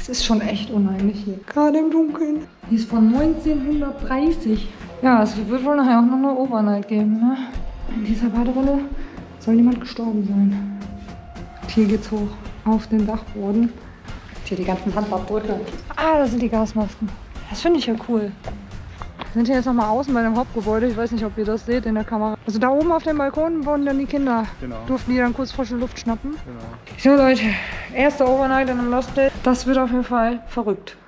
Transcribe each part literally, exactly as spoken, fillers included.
Es ist schon echt unheimlich hier. Gerade im Dunkeln. Die ist von neunzehnhundertdreißig. Ja, es wird wohl nachher auch noch eine Overnight geben, ne? In dieser Badewanne soll jemand gestorben sein. Und hier geht's hoch auf den Dachboden. Hier die ganzen Handabdrücke. Ah, da sind die Gasmasken. Das finde ich ja cool. Wir sind hier jetzt nochmal außen bei dem Hauptgebäude. Ich weiß nicht, ob ihr das seht in der Kamera. Also da oben auf dem Balkon wohnen dann die Kinder. Genau. Durften die dann kurz frische Luft schnappen. Genau. So Leute, erste Overnight in einem Lost Day. Das wird auf jeden Fall verrückt.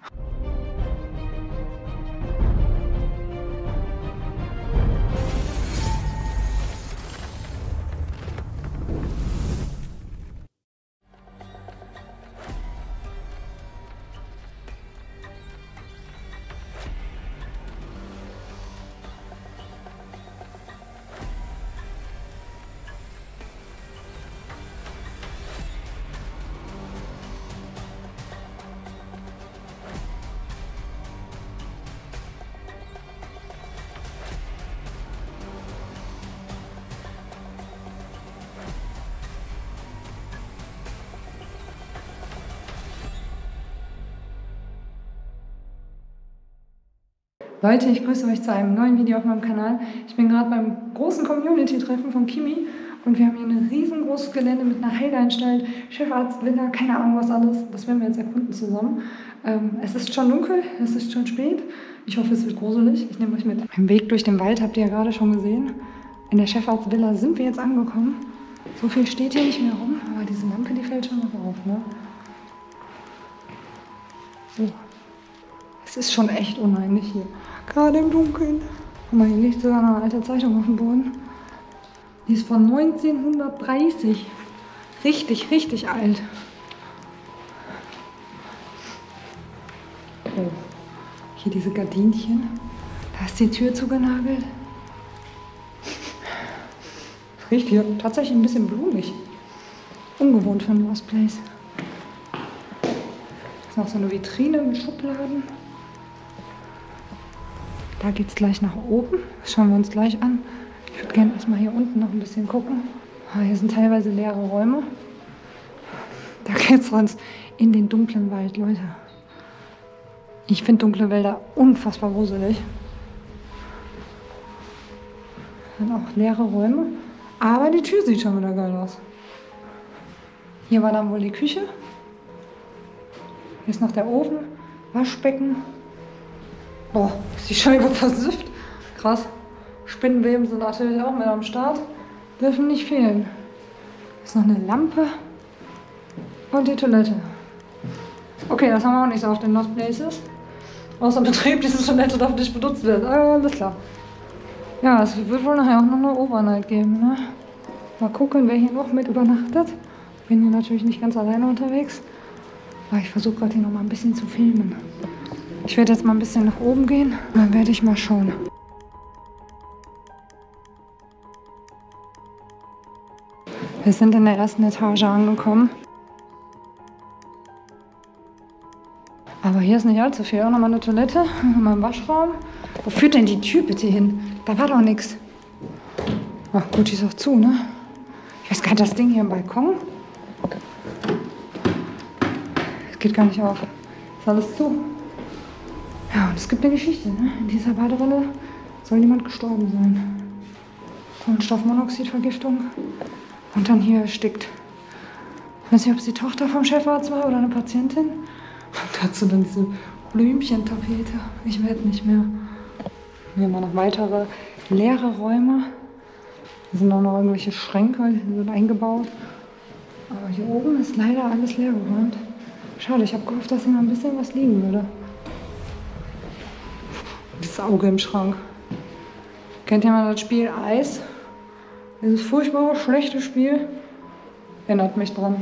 Leute, ich grüße euch zu einem neuen Video auf meinem Kanal. Ich bin gerade beim großen Community-Treffen von Kimi und wir haben hier ein riesengroßes Gelände mit einer Heilanstalt, Chefarztvilla, keine Ahnung was alles. Das werden wir jetzt erkunden zusammen. Ähm, es ist schon dunkel, es ist schon spät. Ich hoffe, es wird gruselig. Ich nehme euch mit. Im Weg durch den Wald habt ihr ja gerade schon gesehen. In der Chefarztvilla sind wir jetzt angekommen. So viel steht hier nicht mehr rum, aber diese Lampe, die fällt schon noch auf, ne? So. Es ist schon echt unheimlich hier. Gerade im Dunkeln. Guck mal, hier liegt sogar noch eine alte Zeitung auf dem Boden. Die ist von neunzehnhundertdreißig. Richtig, richtig alt. Oh. Hier diese Gardinchen. Da ist die Tür zugenagelt. Riecht hier tatsächlich ein bisschen blumig. Ungewohnt für ein Lost Place. Das ist noch so eine Vitrine mit Schubladen. Da geht es gleich nach oben. Das schauen wir uns gleich an. Ich würde gerne erstmal hier unten noch ein bisschen gucken. Ah, hier sind teilweise leere Räume. Da geht es uns in den dunklen Wald, Leute. Ich finde dunkle Wälder unfassbar gruselig. Dann auch leere Räume. Aber die Tür sieht schon wieder geil aus. Hier war dann wohl die Küche. Hier ist noch der Ofen, Waschbecken. Boah, ist die Scheibe versifft. Krass. Spinnenweben sind natürlich auch mit am Start. Dürfen nicht fehlen. Hier ist noch eine Lampe. Und die Toilette. Okay, das haben wir auch nicht so auf den Lost Places. Außer Betrieb, diese Toilette darf nicht benutzt werden. Ah, alles klar. Ja, es wird wohl nachher auch noch eine Overnight geben, ne? Mal gucken, wer hier noch mit übernachtet. Bin hier natürlich nicht ganz alleine unterwegs. Aber ich versuche gerade hier noch mal ein bisschen zu filmen. Ich werde jetzt mal ein bisschen nach oben gehen und dann werde ich mal schauen. Wir sind in der ersten Etage angekommen. Aber hier ist nicht allzu viel. Auch nochmal eine Toilette, nochmal ein Waschraum. Wo führt denn die Tür bitte hin? Da war doch nichts. Ach gut, die ist auch zu, ne? Ich weiß gar nicht, das Ding hier im Balkon. Es geht gar nicht auf. Ist alles zu. Ja, und es gibt eine Geschichte, ne? In dieser Badewanne soll jemand gestorben sein. Kohlenstoffmonoxidvergiftung. Und dann hier erstickt. Ich weiß nicht, ob es die Tochter vom Chefarzt war oder eine Patientin. Und dazu dann diese Blümchentapete. Ich werde nicht mehr. Hier haben wir noch weitere leere Räume. Hier sind auch noch irgendwelche Schränke, die sind eingebaut. Aber hier oben ist leider alles leer geräumt. Schade, ich habe gehofft, dass hier noch ein bisschen was liegen würde. Dieses Auge im Schrank. Kennt jemand das Spiel Eis? Dieses furchtbare, schlechte Spiel. Erinnert mich dran.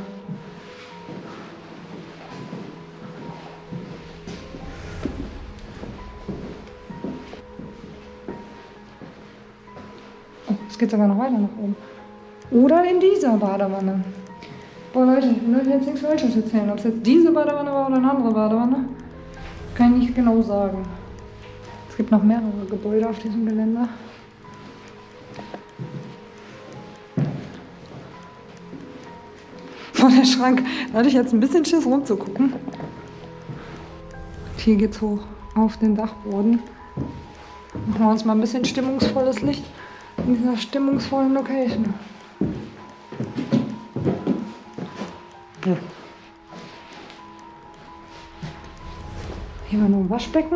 Oh, es geht sogar noch weiter nach oben. Oder in dieser Badewanne. Boah Leute, ich will jetzt nichts Falsches erzählen. Ob es jetzt diese Badewanne war oder eine andere Badewanne, kann ich nicht genau sagen. Es gibt noch mehrere Gebäude auf diesem Geländer. Vor der Schrank, da hatte ich jetzt ein bisschen Schiss rumzugucken. Hier geht's hoch auf den Dachboden. Machen wir uns mal ein bisschen stimmungsvolles Licht in dieser stimmungsvollen Location. Hier war nur ein Waschbecken.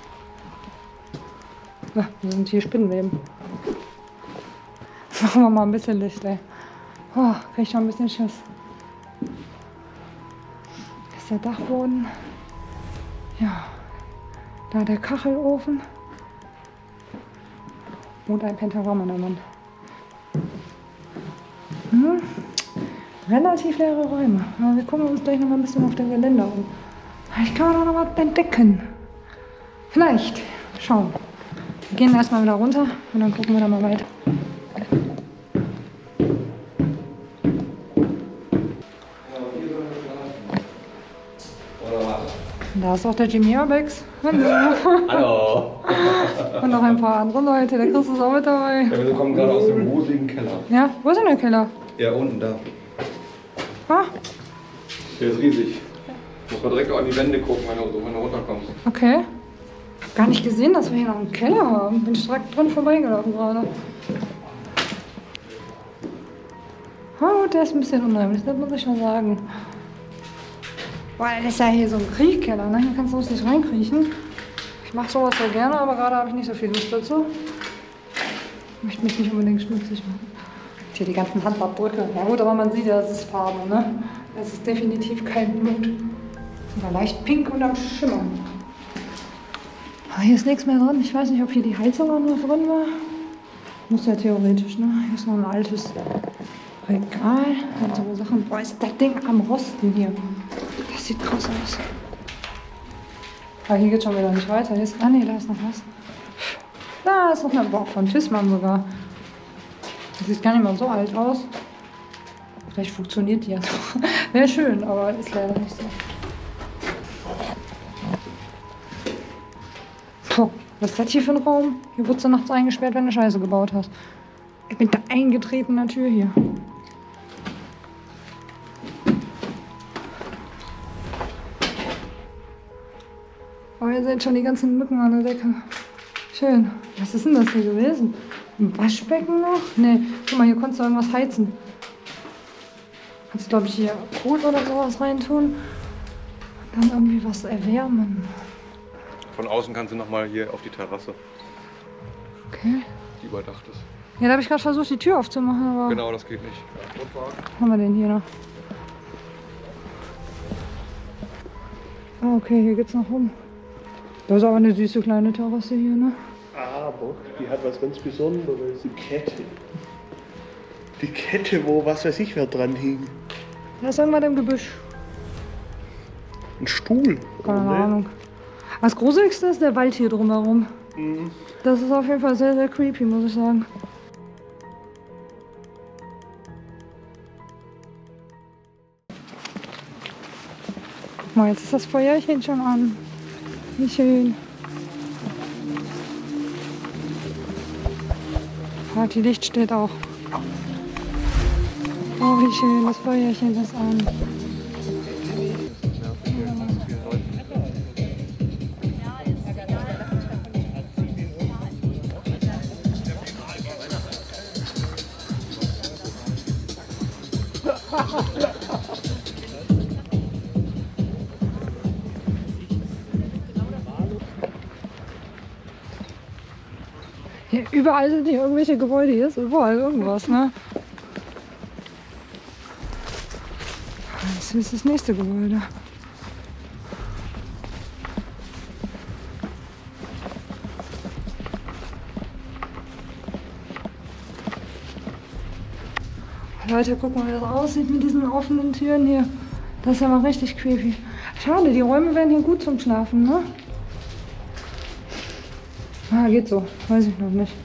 Ja, hier sind hier Spinnenweben. Machen wir mal ein bisschen Licht, ey. Oh, krieg ich schon ein bisschen Schiss. Das ist der Dachboden. Ja, da der Kachelofen. Und ein Pentagramm an der Wand. Hm. Relativ leere Räume. Aber wir gucken uns gleich noch mal ein bisschen auf dem Geländer um. Vielleicht kann man da noch was entdecken. Vielleicht. Schauen. Wir gehen erstmal wieder runter und dann gucken wir da mal weiter. Da ist auch der Jimmy Urbex. Hallo. Hallo. Und noch ein paar andere Leute. Der Chris ist auch mit dabei. Ja, wir kommen gerade aus dem gruseligen Keller. Ja, wo ist denn der Keller? Ja, unten da. Ah, Der ist riesig. Muss man direkt an die Wände gucken, wenn du, wenn du runterkommst. okay. Hab gar nicht gesehen, dass wir hier noch einen Keller haben. Bin ich direkt drin vorbeigelaufen gerade. Oh, der ist ein bisschen unheimlich, das muss ich schon sagen. Boah, das ist ja hier so ein Kriechkeller, ne? Hier kannst du nicht reinkriechen. Ich mache sowas ja gerne, aber gerade habe ich nicht so viel Lust dazu. Ich möchte mich nicht unbedingt schmutzig machen. Hier die ganzen Handabdrücke. Ja gut, aber man sieht ja, es ist Farbe, ne? Es ist definitiv kein Blut. Aber leicht pink und am Schimmern. Aber hier ist nichts mehr drin. Ich weiß nicht, ob hier die Heizung auch noch drin war. Muss ja theoretisch, ne? Hier ist noch ein altes Regal. Und so Sachen. Boah, ist das Ding am Rosten hier. Das sieht krass aus. Aber hier geht schon wieder nicht weiter. Hier ist, ah ne, da ist noch was. Da ist noch eine Boah, von Fissmann sogar. Das sieht gar nicht mal so alt aus. Vielleicht funktioniert die ja doch. Wäre schön, aber ist leider nicht so. Puh, was ist das hier für ein Raum? Hier wurdest du nachts eingesperrt, wenn du Scheiße gebaut hast. Ich bin da eingetreten an der Tür hier. Oh, ihr seht schon die ganzen Mücken an der Decke. Schön. Was ist denn das hier gewesen? Ein Waschbecken noch? Ne, guck mal, hier konntest du irgendwas heizen. Kannst du, glaube ich, hier Kohl oder sowas reintun. Und dann irgendwie was erwärmen. Von außen kannst du nochmal hier auf die Terrasse, Okay. die überdacht ist. Ja, da habe ich gerade versucht, die Tür aufzumachen, aber... Genau, das geht nicht. Was haben wir denn hier noch? Ah, okay, hier geht's noch rum. Das ist aber eine süße kleine Terrasse hier, ne? Aber die hat was ganz Besonderes, die Kette. Die Kette, wo was weiß ich wer dran hing. Da ist irgendwas im Gebüsch. Ein Stuhl. Keine oder? Ahnung. Das Gruseligste ist der Wald hier drumherum. Mhm. Das ist auf jeden Fall sehr, sehr creepy, muss ich sagen. Guck mal, jetzt ist das Feuerchen schon an. Wie schön. Partylicht steht auch. Oh, wie schön, das Feuerchen ist an. Hier, überall sind hier irgendwelche Gebäude, hier ist überall irgendwas, ne? Das ist das nächste Gebäude. Leute, guck mal, wie das aussieht mit diesen offenen Türen hier. Das ist ja mal richtig creepy. Schade, die Räume wären hier gut zum Schlafen, ne? Ah, geht so. Weiß ich noch nicht.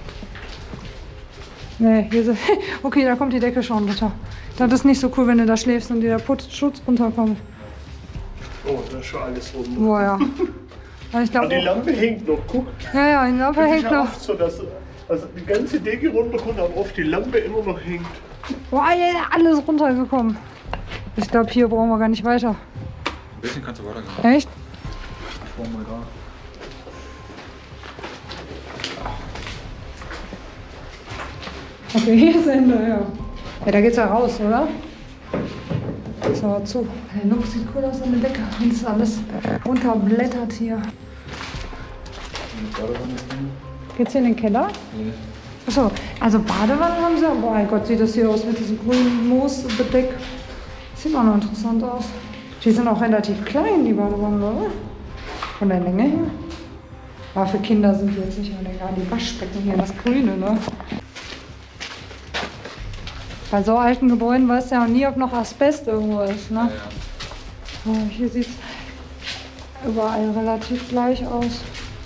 Nee, hier ist... Okay, da kommt die Decke schon runter. Das ist nicht so cool, wenn du da schläfst und dir der Putz, Schutz runterkommt. Oh, da ist schon alles runter. Boah, ja. Also ich glaub, Und die Lampe hängt noch, guck. ja, ja, die Lampe Das ist hängt ja noch. oft so, dass also die ganze Decke runterkommt, aber oft die Lampe immer noch hängt. Boah, ja, alles runtergekommen. Ich glaube, hier brauchen wir gar nicht weiter. Ein bisschen kannst du weitergehen. Echt? Form mal da. Okay, hier ist Ende, ja. Ja, da geht's ja raus, oder? So, zu. Der Look sieht cool aus an der Decke. Und ist alles runterblättert hier. Geht's hier in den Keller? Nee. Achso, also Badewanne haben sie. Boah, mein Gott, sieht das hier aus mit diesem grünen Moosbedeck. Sieht auch noch interessant aus. Die sind auch relativ klein, die Badewannen, oder? Von der Länge her. Aber für Kinder sind die jetzt nicht mehr egal. Die Waschbecken hier, das Grüne, ne? Bei so alten Gebäuden weißt du ja auch nie, ob noch Asbest irgendwo ist, ne? Ja, ja. Oh, hier sieht es überall relativ gleich aus.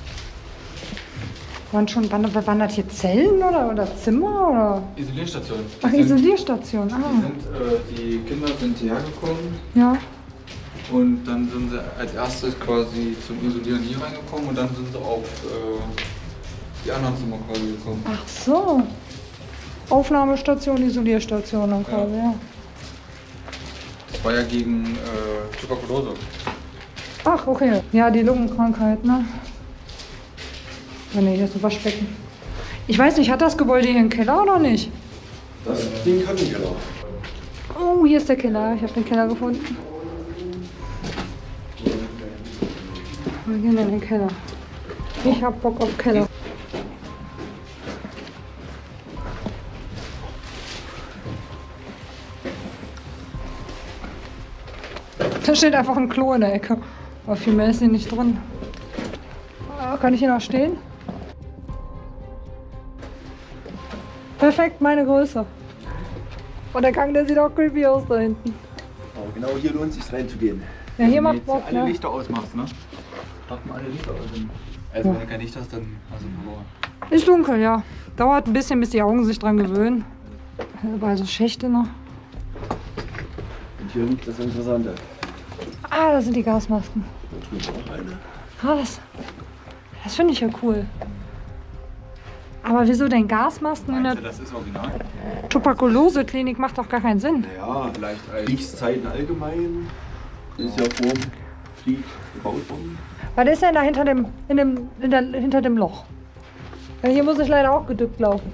Waren schon, waren das hier Zellen oder, oder Zimmer? Oder? Isolierstation. Die Ach, sind- Isolierstation, Die, ah. sind, äh, die Kinder sind hierher gekommen Ja. und dann sind sie als erstes quasi zum Isolieren hier reingekommen und dann sind sie auf äh, die anderen Zimmer quasi gekommen. Ach so. Aufnahmestation, Isolierstation dann quasi, ja. Das war ja gegen äh, Tuberkulose. Ach, okay. Ja, die Lungenkrankheit, ne? Oh ne, hier ist ein Waschbecken. Ich weiß nicht, hat das Gebäude hier einen Keller oder nicht? Das Ding kann ich ja noch. Oh, hier ist der Keller. Ich habe den Keller gefunden. Wir gehen in den Keller. Ich hab Bock auf Keller. Da steht einfach ein Klo in der Ecke. Aber viel mehr ist hier nicht drin. Ah, kann ich hier noch stehen? Perfekt, meine Größe. Und der Gang, der sieht auch creepy aus da hinten. Aber genau hier lohnt es sich reinzugehen. Ja, hier Wenn du macht jetzt Bock, alle ne? Lichter ausmachst, ne? Macht mal alle Lichter aus. Also Ja. wenn du kein Licht hast, dann hast du verloren. Ist dunkel, ja. Dauert ein bisschen, bis die Augen sich dran gewöhnen. Überall so Schächte noch. Und hier liegt das Interessante. Ah, da sind die Gasmasken. Da drüben auch eine. Krass. Das finde ich ja cool. Aber wieso denn Gasmasken in Meinst der du, das ist original? Tuberkulose-Klinik? Macht doch gar keinen Sinn. Naja, Vielleicht als... Kriegszeiten allgemein. Das ist ja vor dem Krieg gebaut worden. Was ist denn da hinter dem, in dem, in der, hinter dem Loch? Ja, hier muss ich leider auch gedückt laufen.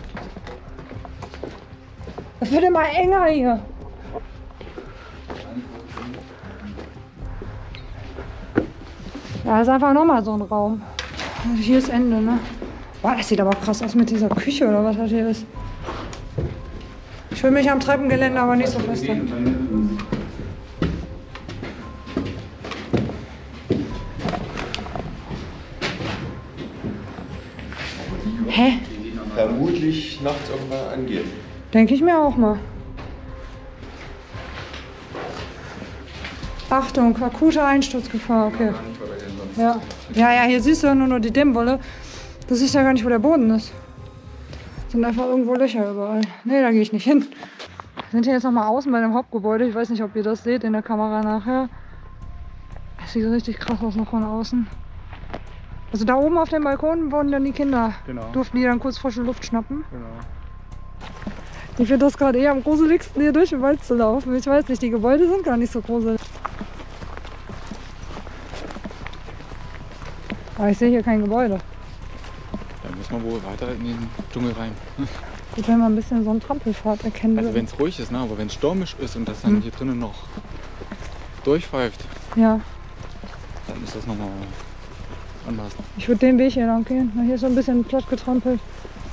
Das wird immer enger hier. Ja, das ist einfach nochmal so ein Raum. Hier ist Ende, ne? Boah, das sieht aber krass aus mit dieser Küche oder was das hier ist. Ich will mich am Treppengeländer aber nicht so festhalten. Hä? Vermutlich nachts irgendwann angehen. Denke ich mir auch mal. Achtung, akute Einsturzgefahr, okay. Ja. Ja, ja, hier siehst du ja nur noch die Dämmwolle. Du siehst ja gar nicht, wo der Boden ist. Sind einfach irgendwo Löcher überall. Nee, da gehe ich nicht hin. Wir sind hier jetzt nochmal außen bei dem Hauptgebäude. Ich weiß nicht, ob ihr das seht in der Kamera nachher. Das sieht richtig krass aus noch von außen. Also da oben auf dem Balkon wurden dann die Kinder. Genau. Durften die dann kurz frische Luft schnappen. Genau. Ich finde das gerade eher am gruseligsten, hier durch den Wald zu laufen. Ich weiß nicht, die Gebäude sind gar nicht so gruselig. Aber ich sehe hier kein Gebäude. Dann muss man wohl weiter in den Dschungel rein. Gut, wenn man ein bisschen so einen Trampelpfad erkennen Also würde. wenn es ruhig ist, ne? Aber wenn es stürmisch ist und das dann Hm. hier drinnen noch durchpfeift, Ja, dann ist das nochmal anders. ich würde den Weg hier lang gehen. Na, hier ist so ein bisschen platt getrampelt.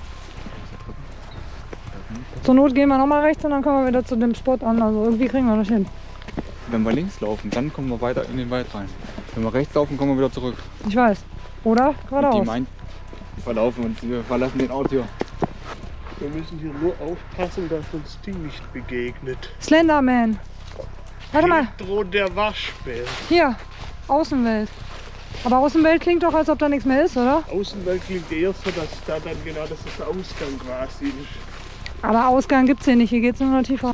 Zur Not gehen wir nochmal rechts und dann kommen wir wieder zu dem Spot an. Also irgendwie kriegen wir das hin. Wenn wir links laufen, dann kommen wir weiter in den Wald rein. Wenn wir rechts laufen, kommen wir wieder zurück. Ich weiß. Oder? Und die Geradeaus. meint, wir verlaufen uns, wir verlassen den Ort hier. Wir müssen hier nur aufpassen, dass uns die nicht begegnet. Slenderman. Warte mal. Hier droht der Waschbär. Hier. Außenwelt. Aber Außenwelt klingt doch, als ob da nichts mehr ist, oder? Außenwelt klingt eher so, dass da dann genau das ist der Ausgang quasi ist. Aber Ausgang gibt's hier nicht. Hier geht's nur noch tiefer.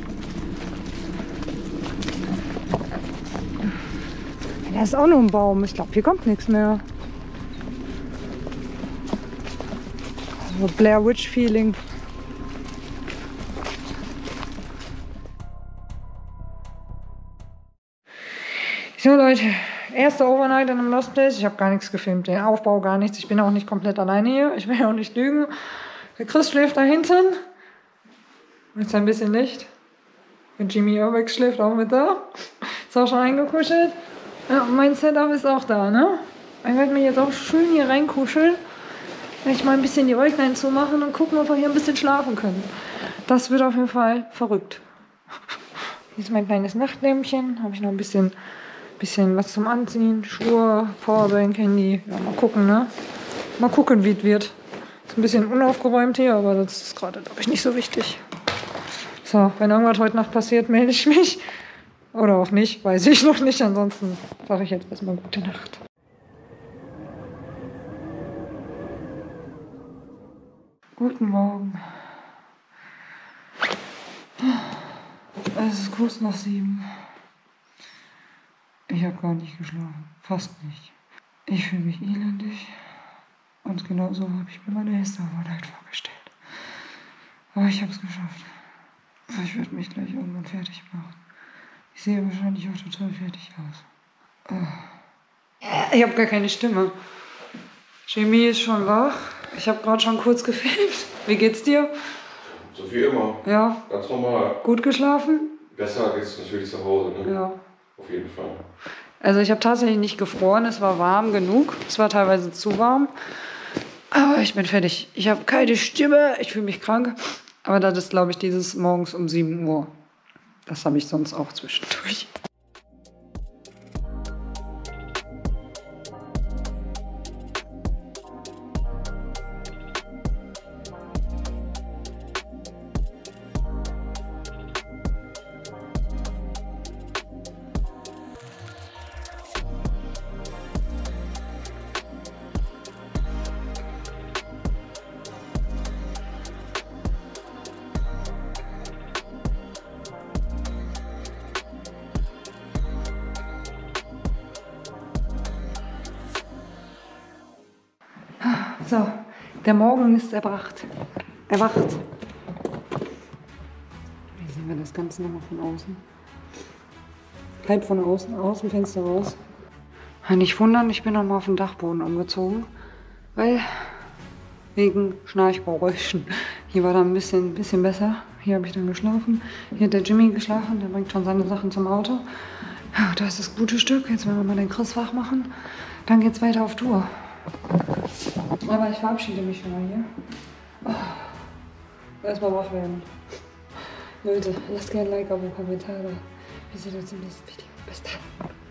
Da ist auch nur ein Baum. Ich glaube, hier kommt nichts mehr. So Blair Witch Feeling. So Leute, erste Overnight in einem Lost Place. Ich habe gar nichts gefilmt, den Aufbau gar nichts. Ich bin auch nicht komplett alleine hier. Ich will ja auch nicht lügen. Der Chris schläft da hinten. Jetzt ein bisschen Licht. Und Jimmy Urbex schläft auch mit da. Ist auch schon eingekuschelt. Ja, und mein Setup ist auch da, ne? Ich werde mir jetzt auch schön hier reinkuscheln. Werde ich mal ein bisschen die Äuglein zumachen und gucken, ob wir hier ein bisschen schlafen können. Das wird auf jeden Fall verrückt. Hier ist mein kleines Nachtlämpchen. Habe ich noch ein bisschen, bisschen was zum Anziehen. Schuhe, Powerbank, Handy. Ja, mal gucken, ne? Mal gucken, wie es wird. Ist ein bisschen unaufgeräumt hier, aber das ist gerade, glaube ich, nicht so wichtig. So, wenn irgendwas heute Nacht passiert, melde ich mich. Oder auch nicht, weiß ich noch nicht. Ansonsten sage ich jetzt erstmal gute Nacht. Guten Morgen. Es ist kurz nach sieben. Ich habe gar nicht geschlafen. Fast nicht. Ich fühle mich elendig. Und genau so habe ich mir meine erste Overnight vorgestellt. Aber ich habe es geschafft. Ich werde mich gleich irgendwann fertig machen. Ich sehe wahrscheinlich auch total fertig aus. Ich habe gar keine Stimme. Jamie ist schon wach. Ich habe gerade schon kurz gefilmt. Wie geht's dir? So wie immer. Ja. Ganz normal. Gut geschlafen? Besser geht's natürlich zu Hause, ne? Ja. Auf jeden Fall. Also ich habe tatsächlich nicht gefroren. Es war warm genug. Es war teilweise zu warm. Aber ich bin fertig. Ich habe keine Stimme. Ich fühle mich krank. Aber das ist, glaube ich, dieses morgens um sieben Uhr. Das habe ich sonst auch zwischendurch. So, der Morgen ist erbracht. Erwacht. Hier sehen wir das Ganze nochmal von außen. Halb von außen, aus dem Fenster raus. Nicht wundern, ich bin nochmal auf den Dachboden umgezogen, weil wegen Schnarchgeräuschen. Hier war dann ein bisschen, bisschen besser. Hier habe ich dann geschlafen. Hier hat der Jimmy geschlafen, der bringt schon seine Sachen zum Auto. Ja, da ist das gute Stück. Jetzt werden wir mal den Chris wach machen. Dann geht's weiter auf Tour. Aber ich verabschiede mich schon mal hier. Oh, erstmal wach werden. Leute, lasst gerne ein Like auf den Kommentar da. Wir sehen uns im nächsten Video. Bis dann.